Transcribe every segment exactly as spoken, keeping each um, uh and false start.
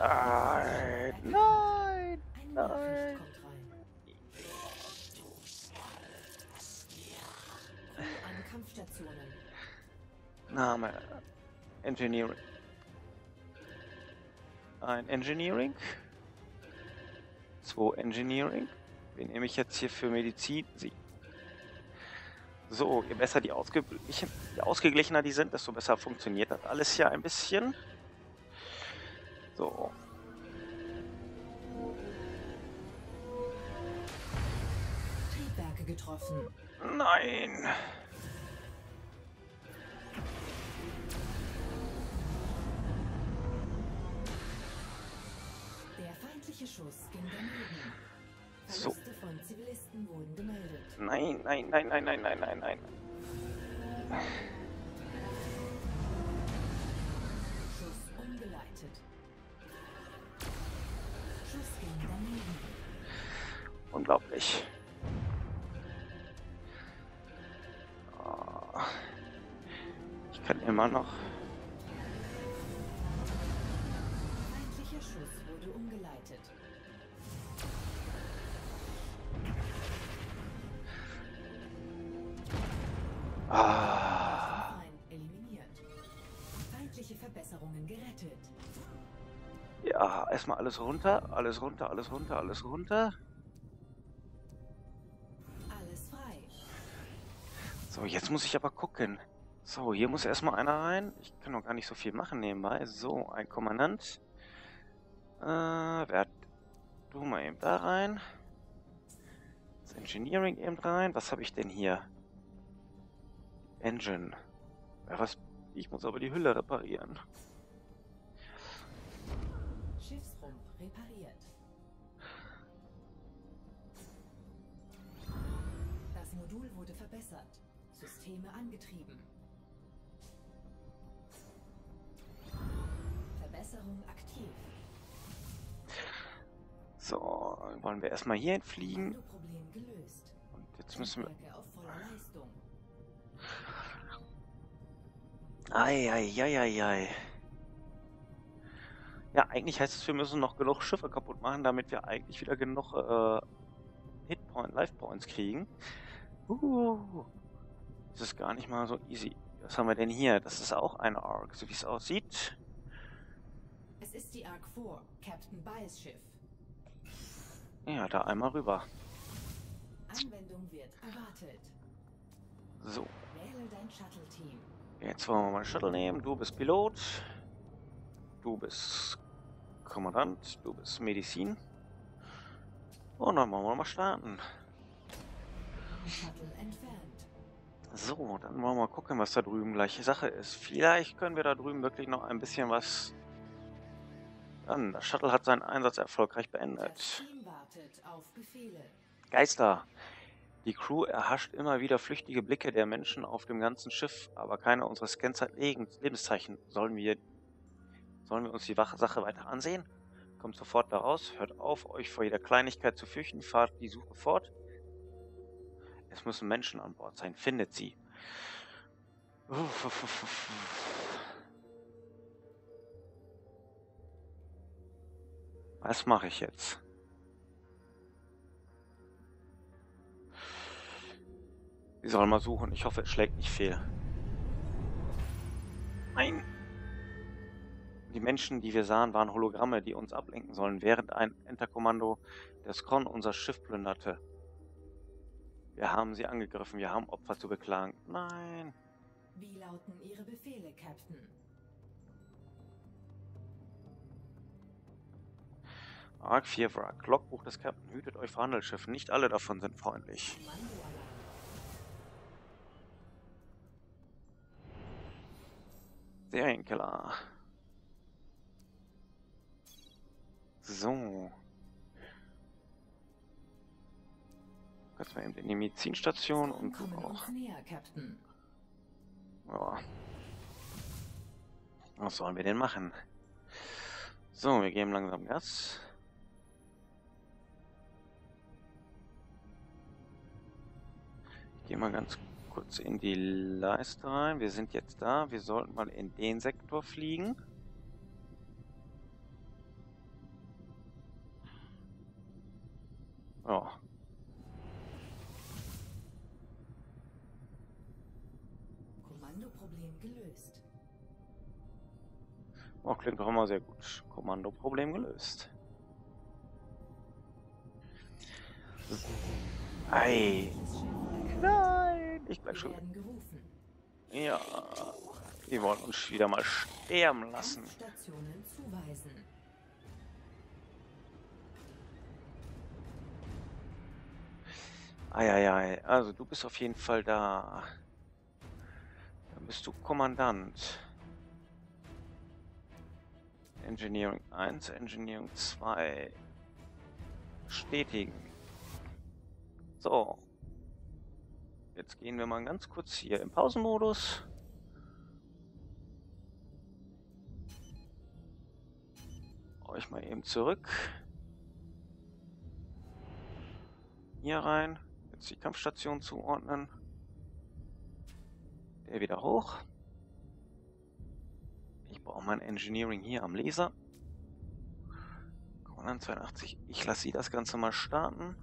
Nein, nein, Eine nein. Nachricht kommt rein. Crew an Kampfstationen. Name. Engineering. Ein Engineering. Zwei Engineering. Wen nehme ich jetzt hier für Medizin? Sie. So, je besser die, ausgeglichen, je ausgeglichener die sind, desto besser funktioniert das alles hier ein bisschen. So. Triebwerke getroffen. Nein. Der feindliche Schuss ging daneben. So. Verluste von Zivilisten wurden gemeldet. Nein, nein, nein, nein, nein, nein, nein, nein. Schuss umgeleitet. Schuss ging daneben. Unglaublich. Oh. Ich kann immer noch. Feindlicher Schuss wurde umgeleitet. Ah. Feind eliminiert. Feindliche Verbesserungen gerettet. Ja, erstmal alles runter, alles runter, alles runter, alles runter. Alles frei. So, jetzt muss ich aber gucken. So, hier muss erstmal einer rein. Ich kann noch gar nicht so viel machen nebenbei. So, ein Kommandant. Äh, wer hat... Du mal eben da rein. Das Engineering eben rein. Was habe ich denn hier? Engine. Ja, was... Ich muss aber die Hülle reparieren. Schiffsrumpf repariert. Das Modul wurde verbessert. Systeme angetrieben. Verbesserung aktiv. So, wollen wir erstmal hier hinfliegen. Problem gelöst. Und jetzt müssen wir... Triebwerke auf voller Leistung. Eieieiei. Ja, eigentlich heißt es, wir müssen noch genug Schiffe kaputt machen, damit wir eigentlich wieder genug äh, Hitpoint, Life-Points kriegen. Uh, das ist gar nicht mal so easy. Was haben wir denn hier? Das ist auch ein Ark, so wie es aussieht. Es ist die Ark vier, Captain Baes Schiff. Ja, da einmal rüber. Anwendung wird erwartet. So, Wähle dein Shuttle-Team. jetzt wollen wir mal einen Shuttle nehmen. Du bist Pilot. Du bist Kommandant. Du bist Medizin. Und dann wollen wir mal starten. Shuttle entfernt. So, dann wollen wir mal gucken, was da drüben gleiche Sache ist. Vielleicht können wir da drüben wirklich noch ein bisschen was... Dann, das Shuttle hat seinen Einsatz erfolgreich Das beendet. Team wartet auf Befehle. Geister! Die Crew erhascht immer wieder flüchtige Blicke der Menschen auf dem ganzen Schiff, aber keiner unserer Scans hat Lebenszeichen. Sollen wir, sollen wir uns die Wache Sache weiter ansehen? Kommt sofort da raus, hört auf, euch vor jeder Kleinigkeit zu fürchten, fahrt die Suche fort. Es müssen Menschen an Bord sein, findet sie. Was mache ich jetzt? Sie sollen mal suchen. Ich hoffe, es schlägt nicht fehl. Nein! Die Menschen, die wir sahen, waren Hologramme, die uns ablenken sollen, während ein Enterkommando der Skron unser Schiff plünderte. Wir haben sie angegriffen. Wir haben Opfer zu beklagen. Nein! Wie lauten Ihre Befehle, Captain? Ark vier Wrack. Logbuch des Captain. Hütet euch vor Handelsschiffen. Nicht alle davon sind freundlich. Kommandoalarm. Serienkiller. So. Jetzt mal eben in die Medizinstation und du Kommen auch. uns näher, Captain. Ja. Was sollen wir denn machen? So, wir geben langsam Gas. Ich gehe mal ganz kurz in die Leiste rein. Wir sind jetzt da. Wir sollten mal in den Sektor fliegen. Ja. Kommandoproblem gelöst. Oh, klingt doch immer sehr gut. Kommandoproblem gelöst. Ei. Nein, ich bleib Wir schon. werden gerufen. Ja, die wollen uns wieder mal sterben lassen. Stationen zuweisen. Eieiei, also du bist auf jeden Fall da. Dann bist du Kommandant. Engineering eins, Engineering zwei. Bestätigen. So. Jetzt gehen wir mal ganz kurz hier im Pausenmodus. Euch mal eben zurück. Hier rein. Jetzt die Kampfstation zuordnen. Der wieder hoch. Ich brauche mein Engineering hier am Laser. Kommandant zweiundachtzig. Ich lasse sie das Ganze mal starten.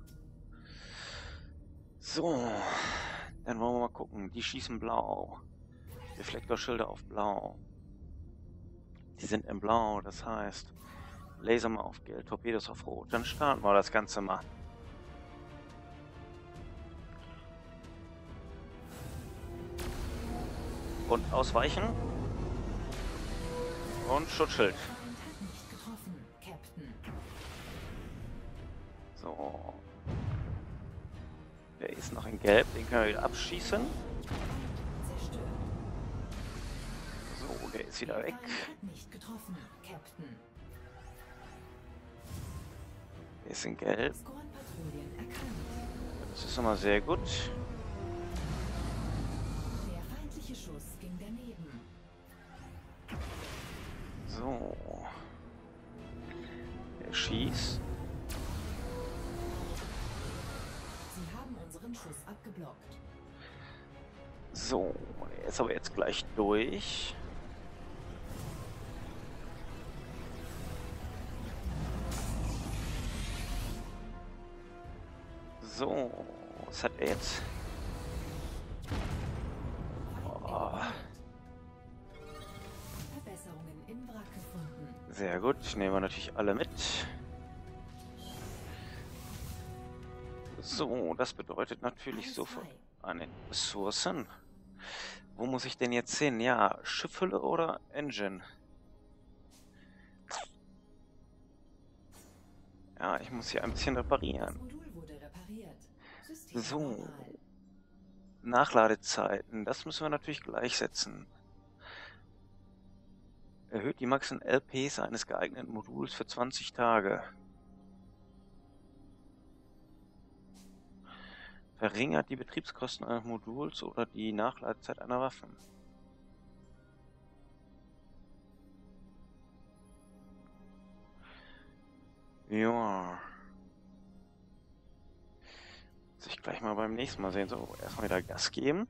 So. Dann wollen wir mal gucken. Die schießen blau. Reflektorschilder auf blau. Die sind in blau. Das heißt, Laser mal auf gelb, Torpedos auf rot. Dann starten wir das Ganze mal. Und ausweichen. Und Schutzschild. Feind hat nicht getroffen, Captain. So. Der ist noch in gelb. Den können wir wieder abschießen. Zerstört. So, der ist wieder weg. Feind hat nicht getroffen, Captain. Der ist in gelb. Squad-Patrouillen erkannt. Das ist immer sehr gut. Der feindliche Schuss ging daneben. So. Er schießt. Sie haben unseren Schuss abgeblockt. So, er ist aber jetzt gleich durch. So, was hat er jetzt? Oh, Verbesserungen im Wrack gefunden. sehr gut, nehmen wir natürlich alle mit. So, das bedeutet natürlich sofort eine Ressourcen. Wo muss ich denn jetzt hin? Ja, Schiffhülle oder Engine? Ja, ich muss hier ein bisschen Das reparieren. Modul wurde repariert. System So. normal. Nachladezeiten, das müssen wir natürlich gleichsetzen. Erhöht die maximalen L Ps eines geeigneten Moduls für zwanzig Tage. Verringert die Betriebskosten eines Moduls oder die Nachladezeit einer Waffe. Ja. Muss ich gleich mal beim nächsten Mal sehen. So, erstmal wieder Gas geben.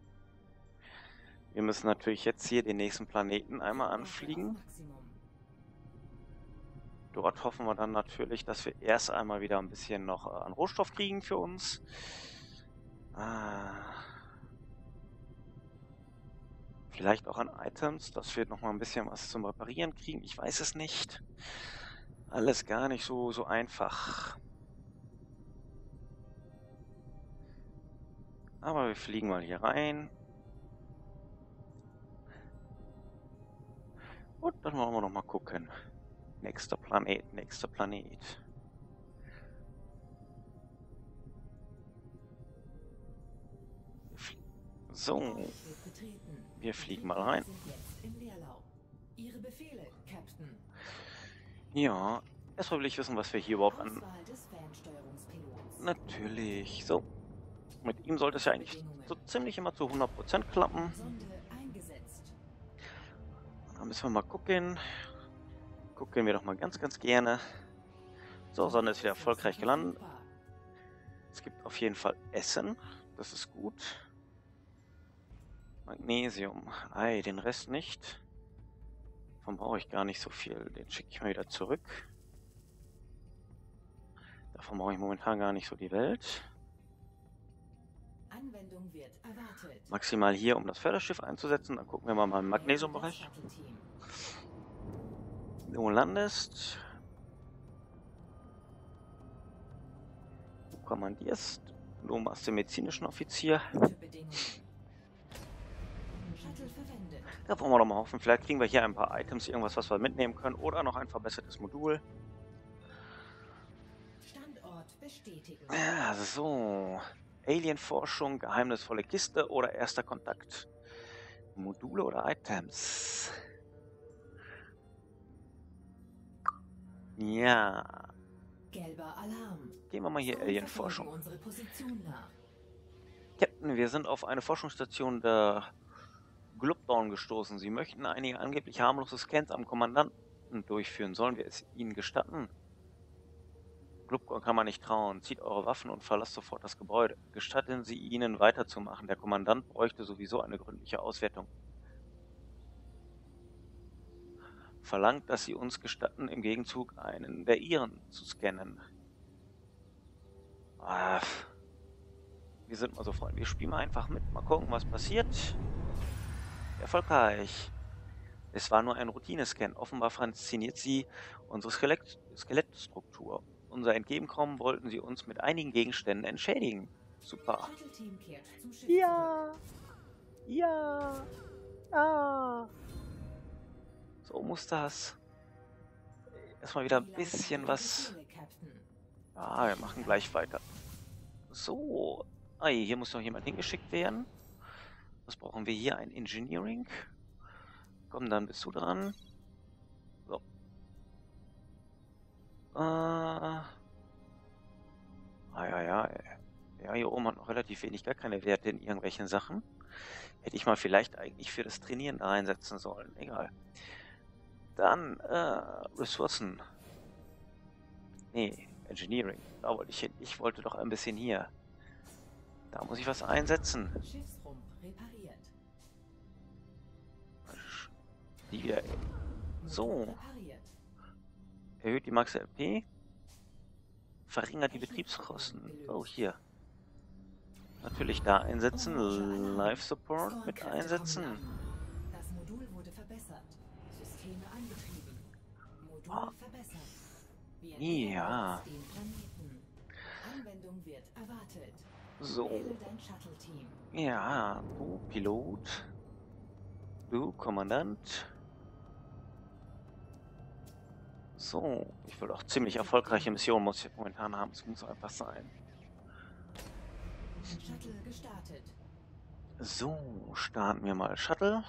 Wir müssen natürlich jetzt hier den nächsten Planeten einmal anfliegen. Maximum. Dort hoffen wir dann natürlich, dass wir erst einmal wieder ein bisschen noch äh, an Rohstoff kriegen für uns. Ah. Vielleicht auch an Items, dass wir noch mal ein bisschen was zum Reparieren kriegen. Ich weiß es nicht. Alles gar nicht so, so einfach. Aber wir fliegen mal hier rein. Und dann wollen wir noch mal gucken. Nächster Planet, nächster Planet. So, Wird betreten. wir fliegen mal rein. Sind jetzt im Leerlauf. Ihre Befehle, Captain. Ja, erstmal will ich wissen, was wir hier überhaupt an... Auswahl des Fernsteuerungspilots. Natürlich, so. Mit ihm sollte es ja eigentlich so ziemlich immer zu hundert Prozent klappen. Sonde eingesetzt. Dann müssen wir mal gucken. Gucken wir doch mal ganz, ganz gerne. So, Sonne ist wieder erfolgreich gelandet. Es gibt auf jeden Fall Essen. Das ist gut. Magnesium. Ei, den Rest nicht. Davon brauche ich gar nicht so viel. Den schicke ich mal wieder zurück. Davon brauche ich momentan gar nicht so die Welt. Anwendung wird erwartet. Maximal hier, um das Förderschiff einzusetzen. Dann gucken wir mal mal im Magnesiumbereich. Du landest. Du kommandierst. Du machst den medizinischen Offizier. Gute Bedingungen. Shuttle verwendet. Da wollen wir doch mal hoffen. Vielleicht kriegen wir hier ein paar Items, irgendwas, was wir mitnehmen können. Oder noch ein verbessertes Modul. Standort bestätigen. Ja, so. Alienforschung, geheimnisvolle Kiste oder erster Kontakt. Module oder Items. Ja. Gelber Alarm. Gehen wir mal hier So Alienforschung. verfolgen unsere Position nach. Captain, wir sind auf eine Forschungsstation der Glubdawn gestoßen. Sie möchten einige angeblich harmlose Scans am Kommandanten durchführen. Sollen wir es Ihnen gestatten? Glubdawn kann man nicht trauen. Zieht eure Waffen und verlasst sofort das Gebäude. Gestatten Sie ihnen weiterzumachen. Der Kommandant bräuchte sowieso eine gründliche Auswertung. Verlangt, dass Sie uns gestatten, im Gegenzug einen der Ihren zu scannen. Ah, wir sind mal so freundlich. Wir spielen mal einfach mit. Mal gucken, was passiert. Erfolgreich. Es war nur ein Routinescan. Offenbar fasziniert sie unsere Skelett Skelettstruktur. Unser Entgegenkommen wollten sie uns mit einigen Gegenständen entschädigen. Super. Shuttle-Team kehrt zum Schiff Ja. Ja. Ah. So muss das. Erstmal wieder ein bisschen was. Ah, wir machen gleich weiter. So. Ei, hier muss noch jemand hingeschickt werden. Was brauchen wir hier? Ein Engineering. Komm, dann bist du dran. So. Äh. Ah, ja, ja. Ja, hier oben hat noch relativ wenig, gar keine Werte in irgendwelchen Sachen. Hätte ich mal vielleicht eigentlich für das Trainieren da reinsetzen sollen. Egal. Dann, äh, Ressourcen. Nee, Engineering. Da wollte ich hin. Ich wollte doch ein bisschen hier. Da muss ich was einsetzen. Schiffsrumpf repariert. Die wieder. So. Repariert. Erhöht die Max L P. Verringert die Betriebskosten. Oh, hier. Natürlich da einsetzen. Life Support mit einsetzen. Das Modul wurde verbessert. Systeme angetrieben. Modul Ah. verbessert. Wir Ja. nähern uns dem Planeten. Anwendung wird erwartet. So. Wähle dein Shuttle-Team. Ja, du Pilot. Du Kommandant. So, ich will auch ziemlich erfolgreiche Missionen, muss ich momentan haben. Es muss einfach sein. Shuttle gestartet. So, starten wir mal Shuttle.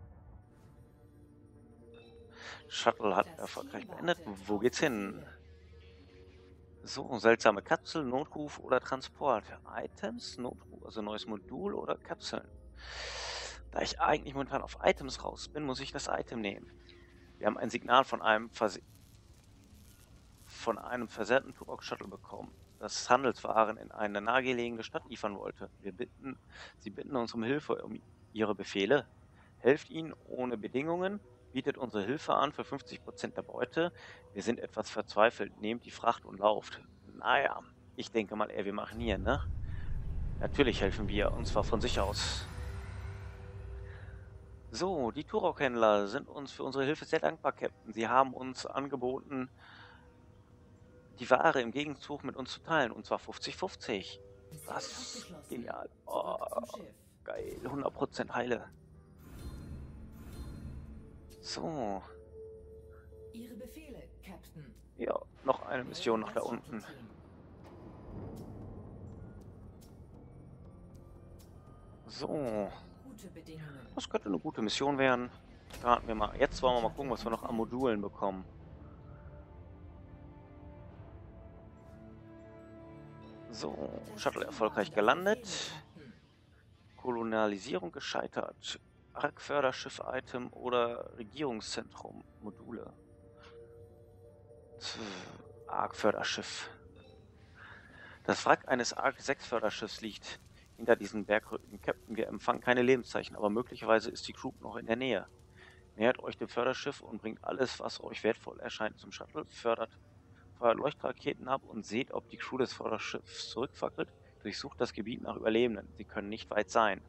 Shuttle hat Das erfolgreich Ziel beendet. wartet Wo auf geht's hin? Befehle. So, seltsame Kapsel, Notruf oder Transport. Items, Notruf, also neues Modul oder Kapseln. Da ich eigentlich momentan auf Items raus bin, muss ich das Item nehmen. Wir haben ein Signal von einem Verse von einem versehrten Turok-Shuttle bekommen, das Handelswaren in eine nahegelegene Stadt liefern wollte. Wir bitten, Sie bitten uns um Hilfe, um Ihre Befehle. Helft ihnen ohne Bedingungen, bietet unsere Hilfe an für fünfzig Prozent der Beute. Wir sind etwas verzweifelt, nehmt die Fracht und lauft. Naja, ich denke mal eher, wir machen hier, ne? Natürlich helfen wir, und zwar von sich aus. So, die Turok-Händler sind uns für unsere Hilfe sehr dankbar, Captain. Sie haben uns angeboten, die Ware im Gegenzug mit uns zu teilen, und zwar fünfzig fünfzig. Das ist genial. Oh, Zurück zum Schiff. geil, hundert Prozent heile. So, Ihre Befehle, Captain. ja, noch eine Mission nach da Das unten. Shuttle-Team. So, Gute Bedingungen. das könnte eine gute Mission werden. Starten wir mal. Jetzt wollen wir mal gucken, was wir noch an Modulen bekommen. So, Das Shuttle Ziel erfolgreich wartet auf gelandet. Befehle, Captain. Kolonialisierung gescheitert. Arc-Förderschiff-Item oder Regierungszentrum Module. Arc-Förderschiff. Das Wrack eines Arc sechs Förderschiffs liegt hinter diesen Bergrücken. Captain, wir empfangen keine Lebenszeichen, aber möglicherweise ist die Crew noch in der Nähe. Nähert euch dem Förderschiff und bringt alles, was euch wertvoll erscheint, zum Shuttle. Fördert feuert Leuchtraketen ab und seht, ob die Crew des Vorderschiffs zurückfackelt. Durchsucht das Gebiet nach Überlebenden. Sie können nicht weit sein.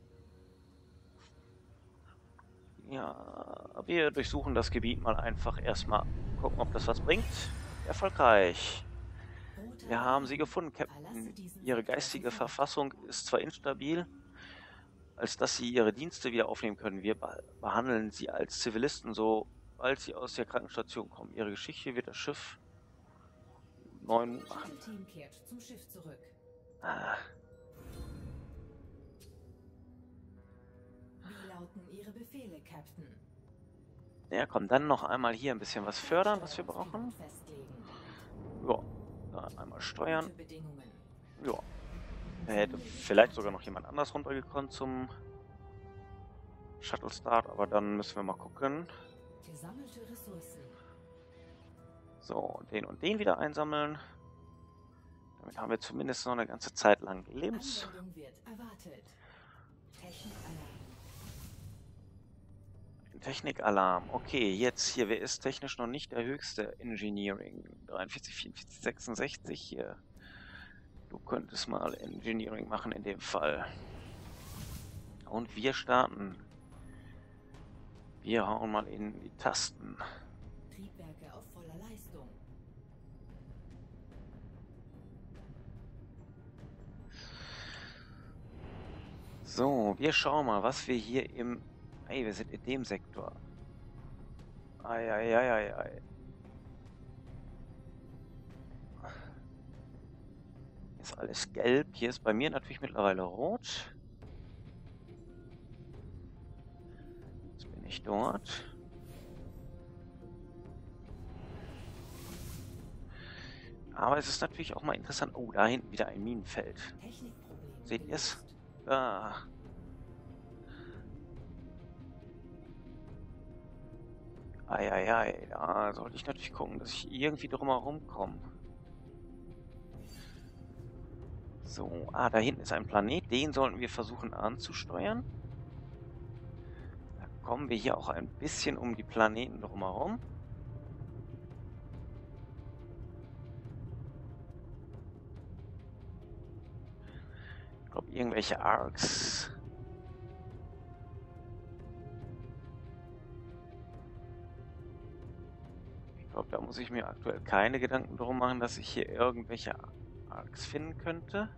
Ja, wir durchsuchen das Gebiet mal einfach erstmal. Gucken, ob das was bringt. Erfolgreich. Wir haben sie gefunden, Captain. Ihre geistige Verfassung ist zwar instabil, als dass sie ihre Dienste wieder aufnehmen können. Wir behandeln sie als Zivilisten, sobald sie aus der Krankenstation kommen. Ihre Geschichte wird das Schiff neun machen. Team kehrt zum Schiff zurück. Ah. Wie lauten Ihre Befehle, Captain? Ja, komm, dann noch einmal hier ein bisschen was fördern, was wir brauchen. Ja, dann einmal steuern. Gute Bedingungen. Ja. Da hätte vielleicht sogar noch jemand anders runtergekommen zum Shuttle Start, aber dann müssen wir mal gucken. Gesammelte Ressourcen. So, den und den wieder einsammeln. Damit haben wir zumindest noch eine ganze Zeit lang Lebens. Anwendung wird erwartet. Technikalarm. Technikalarm. Okay, jetzt hier, wer ist technisch noch nicht der höchste? Engineering. dreiundvierzig, vierundvierzig, sechsundsechzig hier. Du könntest mal Engineering machen in dem Fall. Und wir starten. Wir hauen mal in die Tasten. Triebwerke auf voller Leistung. So, wir schauen mal, was wir hier im... Ey, wir sind in dem Sektor. Eieieiei. Hier ist alles gelb. Hier ist bei mir natürlich mittlerweile rot. Jetzt bin ich dort. Aber es ist natürlich auch mal interessant. Oh, da hinten wieder ein Minenfeld. Technikproblem. Seht ihr es? Da. Eieiei, da sollte ich natürlich gucken, dass ich irgendwie drumherum komme. So, ah, da hinten ist ein Planet, den sollten wir versuchen anzusteuern. Da kommen wir hier auch ein bisschen um die Planeten drumherum. Ich glaube, irgendwelche Arcs. Ich glaube, da muss ich mir aktuell keine Gedanken drum machen, dass ich hier irgendwelche Arcs finden könnte.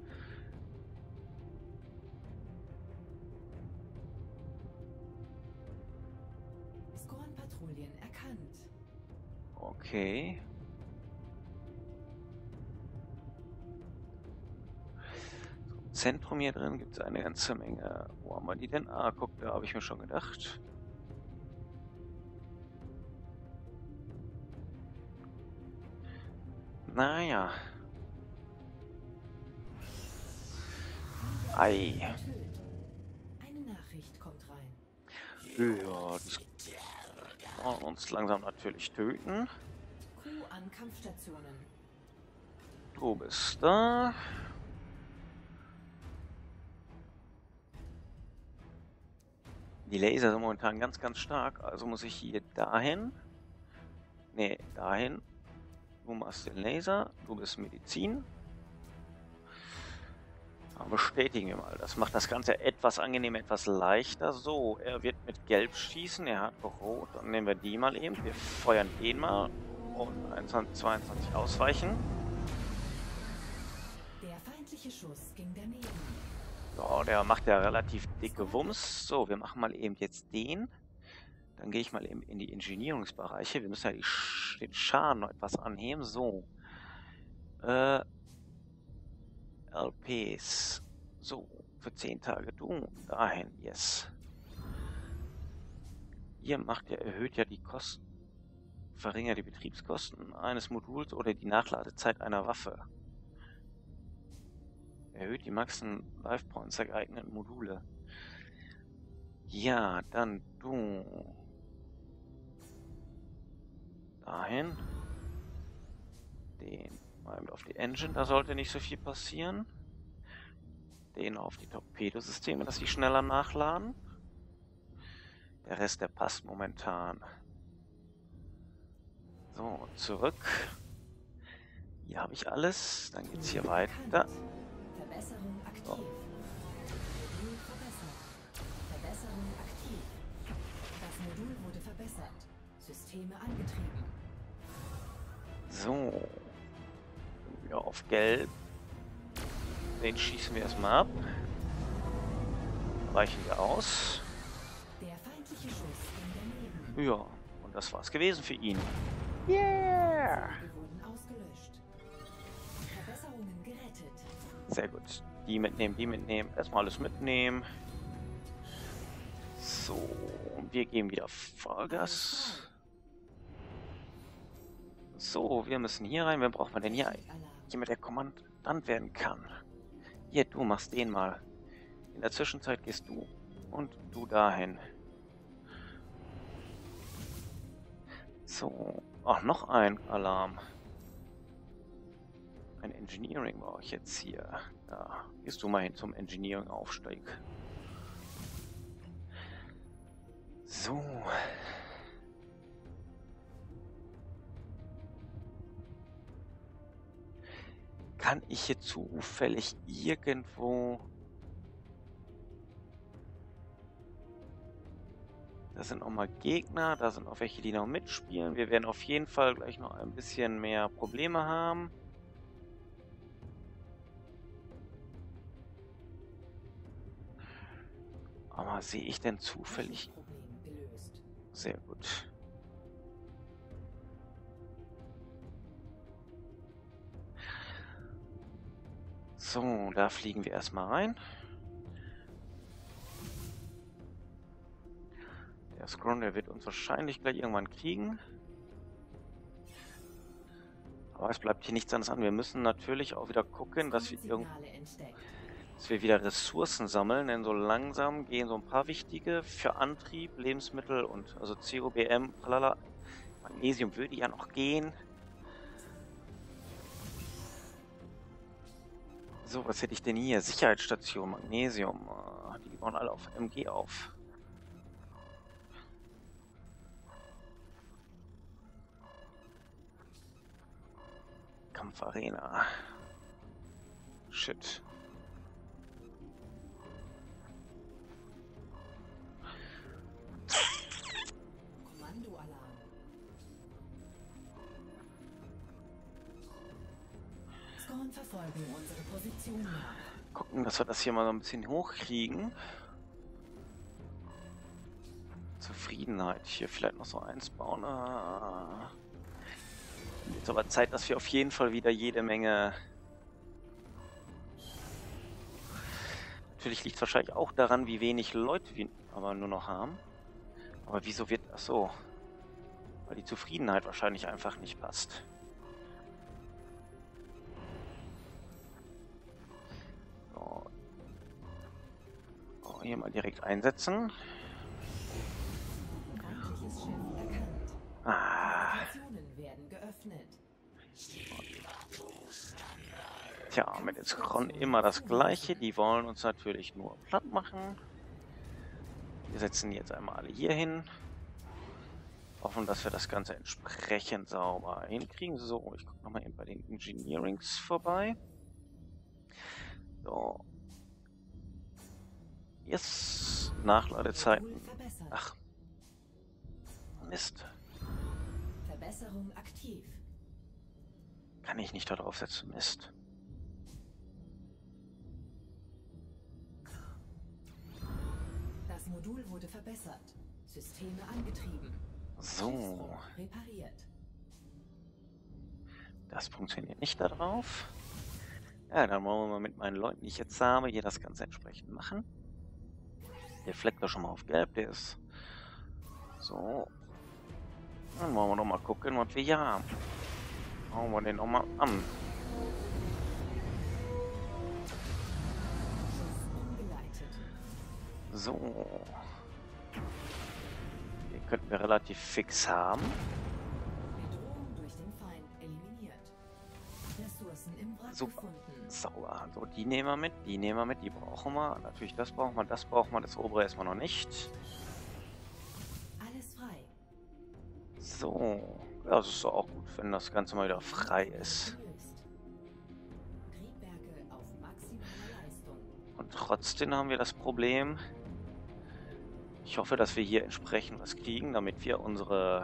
Scorn-Patrouillen erkannt. Okay. So, im Zentrum hier drin gibt es eine ganze Menge. Wo haben wir die denn? Ah, guck, da habe ich mir schon gedacht. Naja. Ei. Eine Nachricht kommt rein. Ja, die wollen uns langsam natürlich töten. Crew an Kampfstationen. Du bist da. Die Laser sind momentan ganz, ganz stark. Also muss ich hier dahin. Ne, dahin. Du machst den Laser. Du bist Medizin. Dann bestätigen wir mal. Das macht das Ganze etwas angenehmer, etwas leichter. So, er wird mit Gelb schießen. Er hat Rot. Dann nehmen wir die mal eben. Wir feuern den mal. Und einundzwanzig, zweiundzwanzig ausweichen. Der feindliche Schuss ging daneben. Ja, der macht ja relativ dicke Wumms. So, wir machen mal eben jetzt den. Dann gehe ich mal eben in die Engineeringsbereiche. Wir müssen ja die, Sch den Schaden noch etwas anheben. So. Äh, L Ps. So, für zehn Tage. Du, dahin, yes. Ihr macht ja, erhöht ja die Kosten. Verringert die Betriebskosten eines Moduls oder die Nachladezeit einer Waffe. Erhöht die Maximum Life Points der geeigneten Module. Ja, dann du. Dahin. Den mal auf die Engine, da sollte nicht so viel passieren. Den auf die Torpedosysteme, dass sie schneller nachladen. Der Rest, der passt momentan. So, zurück. Hier habe ich alles. Dann geht's hier Modul weiter. bekannt. Verbesserung aktiv. So. Modul verbessert. Verbesserung aktiv. Das Modul wurde verbessert. Systeme angetrieben. So. Ja, auf Gelb. Den schießen wir erstmal ab. Weichen wir aus. Der feindliche Schuss ging daneben. Ja, und das war's gewesen für ihn. Yeah! Die wurden ausgelöscht. Verbesserungen gerettet. Sehr gut. Die mitnehmen, die mitnehmen. Erstmal alles mitnehmen. So, und wir geben wieder Vollgas. So, wir müssen hier rein. Wer braucht man denn hier? Jemand, der Kommandant werden kann. Hier, du machst den mal. In der Zwischenzeit gehst du und du dahin. So, ach, noch ein Alarm. Ein Engineering brauche ich jetzt hier. Da gehst du mal hin zum Engineering-Aufstieg. So. Kann ich hier zufällig irgendwo... Da sind auch mal Gegner, da sind auch welche, die noch mitspielen. Wir werden auf jeden Fall gleich noch ein bisschen mehr Probleme haben. Aber sehe ich denn zufällig? Problem gelöst. Sehr gut. So, da fliegen wir erstmal rein. Der Scrum, der wird uns wahrscheinlich gleich irgendwann kriegen. Aber es bleibt hier nichts anderes an. Wir müssen natürlich auch wieder gucken, dass wir, irgend Signale entdeckt. dass wir wieder Ressourcen sammeln. Denn so langsam gehen so ein paar wichtige für Antrieb, Lebensmittel und also C O B M, tralala. Magnesium würde ja noch gehen. So, was hätte ich denn hier? Sicherheitsstation, Magnesium. Die bauen alle auf M G auf. Kampfarena. Shit. Kommandoalarm. Scorn verfolgen unsere Position nach. Gucken, dass wir das hier mal so ein bisschen hochkriegen. Zufriedenheit. Hier vielleicht noch so eins bauen. Ah. Jetzt aber Zeit, dass wir auf jeden Fall wieder jede Menge... Natürlich liegt es wahrscheinlich auch daran, wie wenig Leute wir aber nur noch haben. Aber wieso wird das so? Weil die Zufriedenheit wahrscheinlich einfach nicht passt. So. So, hier mal direkt einsetzen. Feindliches Schiff erkannt. Ah. Stationen werden geöffnet. Tja, mit den Skron immer das gleiche. Die wollen uns natürlich nur platt machen. Wir setzen die jetzt einmal alle hier hin. Hoffen, dass wir das Ganze entsprechend sauber hinkriegen. So, ich gucke nochmal eben bei den Engineerings vorbei. So. Yes. Nachladezeiten. Modul verbessert. Ach. Mist. Verbesserung aktiv. Kann ich nicht da drauf setzen. Mist. Das Modul wurde verbessert. Systeme angetrieben. So. Schiffsrumpf repariert. Das funktioniert nicht da drauf. Ja, dann wollen wir mal mit meinen Leuten, die ich jetzt habe, hier das Ganze entsprechend machen. Der fleckt da schon mal auf gelb, der ist so. Dann wollen wir noch mal gucken, was wir hier haben. Hauen wir den noch mal an. Schiff umgeleitet. So. Den könnten wir relativ fix haben. Bedrohung durch den Feind eliminiert. Ressourcen im Wrack Super. gefunden. Sauber. So, die nehmen wir mit, die nehmen wir mit, die brauchen wir. Natürlich, das brauchen wir, das brauchen wir, das obere erstmal noch nicht. Alles frei. So. Ja, das ist doch auch gut, wenn das Ganze mal wieder frei ist. Gelöst. Trotzdem haben wir das Problem. Ich hoffe, dass wir hier entsprechend was kriegen, damit wir unsere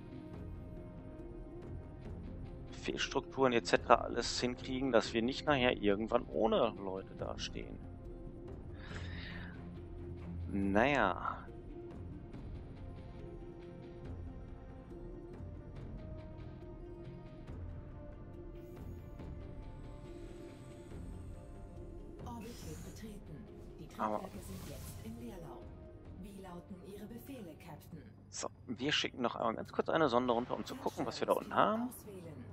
Fehlstrukturen et cetera alles hinkriegen, dass wir nicht nachher irgendwann ohne Leute dastehen. Naja. Orbit wird betreten. Die Aber- Triebwerke sind jetzt im Leerlauf. Wie lauten Ihre Befehle, Captain? So, wir schicken noch einmal ganz kurz eine Sonde runter, um zu gucken, was wir da unten haben. Auswählen.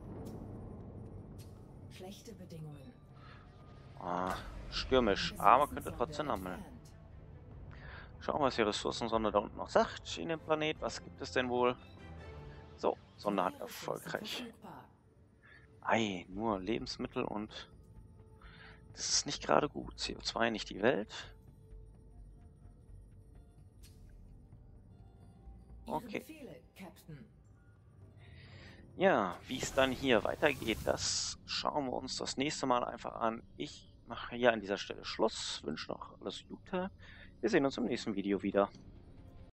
Schlechte Bedingungen. Ah, stürmisch, aber könnte trotzdem handeln. Schauen wir, was die Ressourcensonde da unten noch sagt in dem Planet. Was gibt es denn wohl? So, Sonde hat erfolgreich. Ei, nur Lebensmittel und das ist nicht gerade gut. C O zwei, nicht die Welt. Okay. Befehle, Captain. Ja, wie es dann hier weitergeht, das schauen wir uns das nächste Mal einfach an. Ich mache hier an dieser Stelle Schluss, wünsche noch alles Gute. Wir sehen uns im nächsten Video wieder.